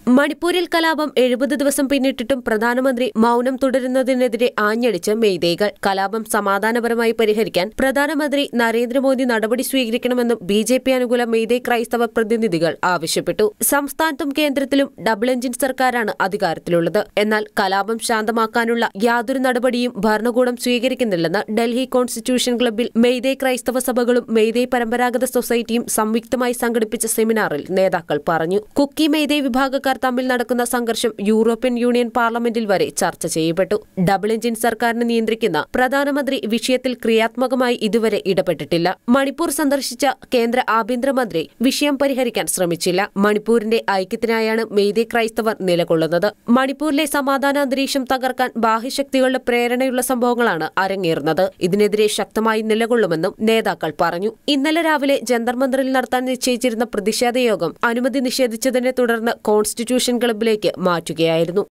മണിപ്പൂരിൽ കലാപം 70 ദിവസം പിന്നിട്ടിട്ടും പ്രധാനമന്ത്രി മൌനം തുടരുന്നതിനെതിരെ ആഞ്ഞടിച്ച് മെയ്തേകൾ. കലാപം സമാധാനപരമായി പരിഹരിക്കാൻ പ്രധാനമന്ത്രി നരേന്ദ്രമോദി നടപടി സ്വീകരിക്കണമെന്നും ബിജെപി അനുകൂല മെയ്തേ ക്രൈസ്തവ പ്രതിനിധികൾ ആവശ്യപ്പെട്ടു. സംസ്ഥാനത്തും കേന്ദ്രത്തിലും ഡബിൾ എഞ്ചിൻ സർക്കാരാണ് അധികാരത്തിലുള്ളത്. എന്നാൽ കലാപം ശാന്തമാക്കാനുള്ള യാതൊരു നടപടിയും ഭരണകൂടം സ്വീകരിക്കുന്നില്ലെന്ന് ഡൽഹി കോൺസ്റ്റിറ്റ്യൂഷൻ ക്ലബ്ബിൽ മെയ്തേ ക്രൈസ്തവ സഭകളും മെയ്തേ പരമ്പരാഗത സൊസൈറ്റിയും സംയുക്തമായി സംഘടിപ്പിച്ച സെമിനാറിൽ നേതാക്കൾ പറഞ്ഞു. കുക്കി മെയ്തേ വിഭാഗക്കാർ തമ്മിൽ നടക്കുന്ന സംഘർഷം യൂറോപ്യൻ യൂണിയൻ പാർലമെന്റിൽ വരെ ചർച്ച ചെയ്യപ്പെട്ടു. ഡബിൾ എഞ്ചിൻ സർക്കാരിനെ നിയന്ത്രിക്കുന്ന പ്രധാനമന്ത്രി വിഷയത്തിൽ ക്രിയാത്മകമായി ഇതുവരെ ഇടപെട്ടിട്ടില്ല. മണിപ്പൂർ സന്ദർശിച്ച കേന്ദ്ര ആഭ്യന്തരമന്ത്രി വിഷയം പരിഹരിക്കാൻ ശ്രമിച്ചില്ല. മണിപ്പൂരിന്റെ ഐക്യത്തിനായാണ് മെയ്തേ ക്രൈസ്തവർ നിലകൊള്ളുന്നത്. മണിപ്പൂരിലെ സമാധാന അന്തരീക്ഷം തകർക്കാൻ ബാഹ്യശക്തികളുടെ പ്രേരണയുള്ള സംഭവങ്ങളാണ് അരങ്ങേറുന്നത്. ഇതിനെതിരെ ശക്തമായി നിലകൊള്ളുമെന്നും നേതാക്കൾ പറഞ്ഞു. ഇന്നലെ രാവിലെ ജന്തർ മന്ദറിൽ നടത്താൻ നിശ്ചയിച്ചിരുന്ന പ്രതിഷേധ യോഗം അനുമതി നിഷേധിച്ചതിനെ തുടർന്ന് കോൺസ്റ്റിറ്റ്യൂഷൻ ക്ലബ്ബിലേക്ക് മാറ്റുകയായിരുന്നു.